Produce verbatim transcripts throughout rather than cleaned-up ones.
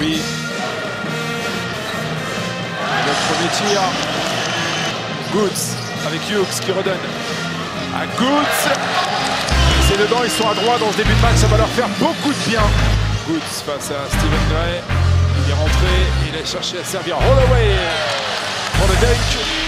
Jambi. Le premier tir. Goods avec Hughes qui redonne à Goods. C'est dedans, ils sont à droite dans ce début de match, ça va leur faire beaucoup de bien. Goods face à Stephen Gray. Il est rentré, il a cherché à servir Holloway pour le dunk.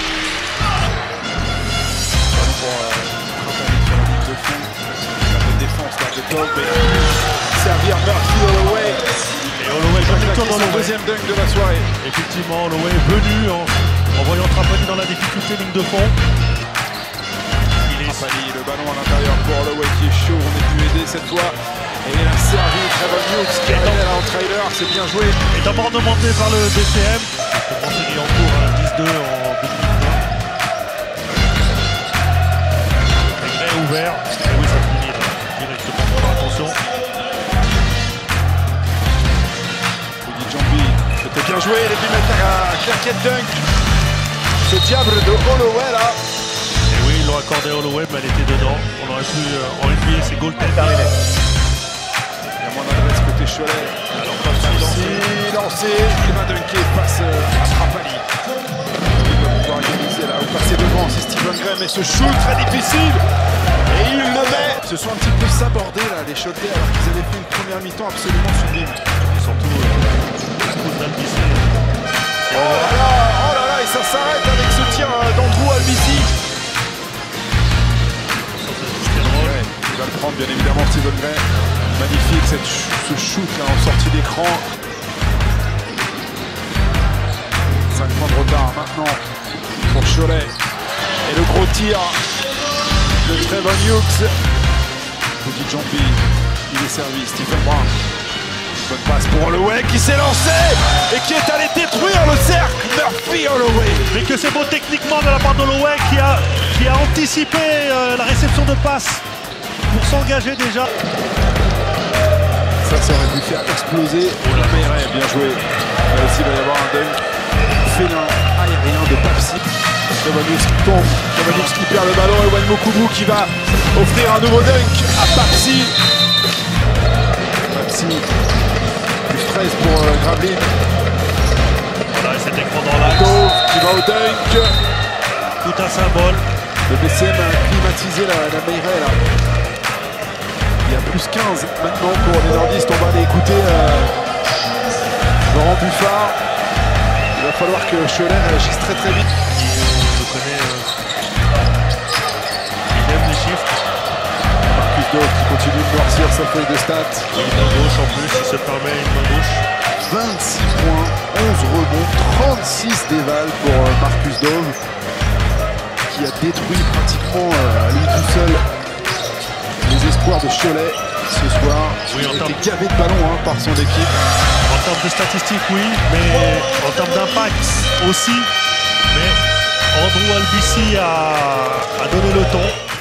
Pour euh, sur la ligne de fond. Un peu de défense là de Dog, mais servir Murphy Holloway. Et Holloway Qui dans le deuxième dunk de la soirée. Effectivement, Holloway est venu en, en voyant Trapani dans la difficulté ligne de fond. Il est... Trapani, le ballon à l'intérieur pour Holloway qui est chaud, on est pu aider cette fois. Et il a servi Trevor Hughes qui est là en trailer, c'est bien joué. Et d'abord demandé par le D C M. Pour série en cours à dix deux en deux mille vingt. Gray ouvert. Et oui, ça finit là. Directement pour l'attention. Jambi, c'était bien joué, les deux mètres à claquette dunk. Ce diable de Holloway là. Et oui, ils l'ont accordé à Holloway, mais elle était dedans. On aurait pu euh, en N B A, c'est goaltend terminé. Il y a moins d'adresse côté Cholet. Alors pas lancé, lancé, il va dunker, passe à Trapani. Il va pouvoir égaliser là, ou passer devant, c'est Stephen Gray, mais ce shoot très difficile. Et il le met. Ils se sont un petit peu sabordés là, les Chotais, alors qu'ils avaient fait une première mi-temps absolument sublime. Et surtout, euh, Albisi. Oh là là, oh là là, et ça s'arrête avec ce tir d'Andrew Albisi. Ouais, il va le prendre bien évidemment Stephen Gray. Magnifique cette, ce shoot là en sortie d'écran. cinq points de retard maintenant pour Cholet. Et le gros tir de Trevor Hughes. Petit Jambi, il est servi, Stephen Brown. Bonne passe pour Holloway qui s'est lancé et qui est allé détruire le cercle. Murphy Holloway. Mais que c'est beau techniquement de la part d'Holloway qui a, qui a anticipé euh, la réception de passe pour s'engager déjà. Ça, ça aurait pu faire exploser. Oh la Mayray, bien joué. Là aussi, il va y avoir un dunk félin aérien de Papsi. Trevanius qui tombe, Trevanius qui perd le ballon et Wan Mokubu qui va offrir un nouveau dunk à Papsi. Papsi. Plus treize pour euh, Graveline. Voilà, et cet écran dans l'axe. Qui va au dunk. Tout un symbole. Le B C M a climatisé la, la Mayray là. Il y a plus quinze maintenant pour les nordistes. On va aller écouter euh, Laurent Buffard. Il va falloir que Cholet réagisse très très vite. Je connais. Euh... Il aime les chiffres. Marcus Dove qui continue de noircir sa feuille de stats. Une main gauche en plus, il se permet une main gauche. vingt-six points, onze rebonds, trente-six dévals pour euh, Marcus Dove, qui a détruit pratiquement euh, à lui tout seul les espoirs de Cholet ce soir. Oui, il a en été gavé de ballons hein, par son équipe. En termes de statistiques, oui, mais en termes d'impact aussi. Mais Andrew Albisi a, a donné le ton.